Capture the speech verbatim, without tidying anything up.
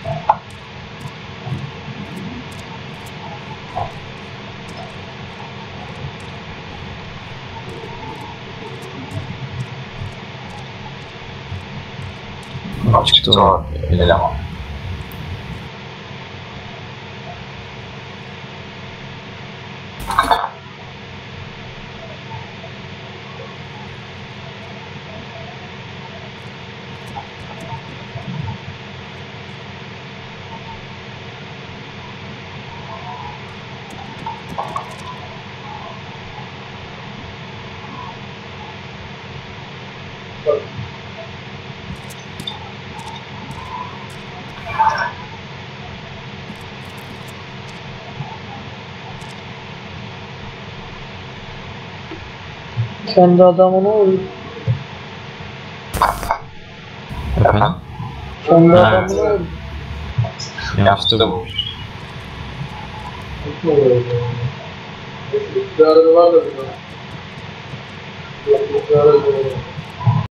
Çıktı o eleman. Kendi adamına vuruyor. Efendim? Kendi Evet. adamına vuruyor. Yaptım. Bir arada var da bir arada. Bir arada var da.